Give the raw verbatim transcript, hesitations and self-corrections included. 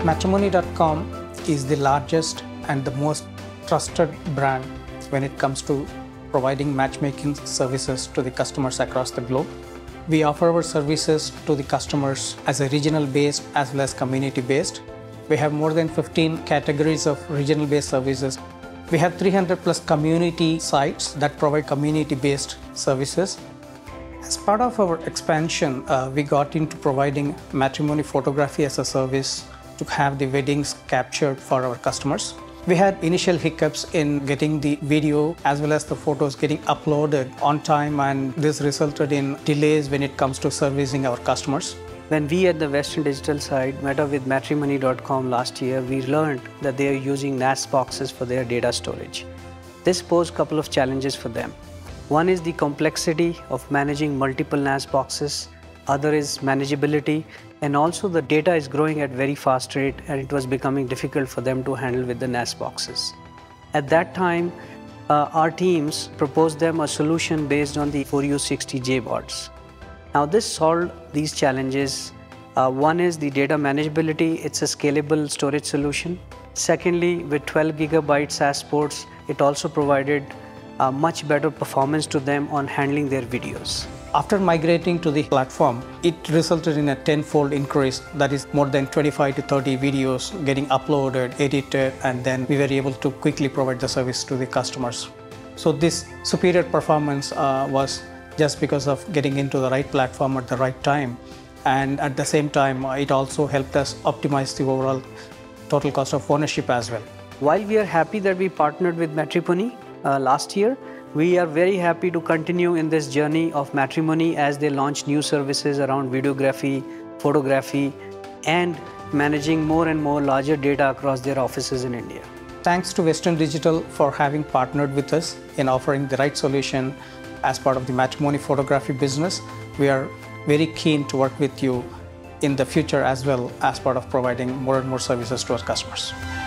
Matchmony dot com is the largest and the most trusted brand when it comes to providing matchmaking services to the customers across the globe. We offer our services to the customers as a regional based as well as community based. We have more than fifteen categories of regional based services. We have three hundred plus community sites that provide community based services. As part of our expansion, uh, we got into providing matrimony photography as a service to have the weddings captured for our customers. We had initial hiccups in getting the video as well as the photos getting uploaded on time, and this resulted in delays when it comes to servicing our customers. When we at the Western Digital side met up with Matrimony dot com last year, we learned that they are using N A S boxes for their data storage. This posed a couple of challenges for them. One is the complexity of managing multiple N A S boxes. Other is manageability, and also the data is growing at very fast rate and it was becoming difficult for them to handle with the N A S boxes. At that time, uh, our teams proposed them a solution based on the four U sixty J bots. Now this solved these challenges. Uh, one is the data manageability, it's a scalable storage solution. Secondly, with twelve gigabyte S A S ports, it also provided uh, much better performance to them on handling their videos. After migrating to the platform, it resulted in a tenfold increase. That is more than twenty-five to thirty videos getting uploaded, edited, and then we were able to quickly provide the service to the customers. So this superior performance uh, was just because of getting into the right platform at the right time. And at the same time, uh, it also helped us optimize the overall total cost of ownership as well. While we are happy that we partnered with Matrimony uh, last year, we are very happy to continue in this journey of Matrimony as they launch new services around videography, photography, and managing more and more larger data across their offices in India. Thanks to Western Digital for having partnered with us in offering the right solution as part of the matrimony photography business. We are very keen to work with you in the future as well as part of providing more and more services to our customers.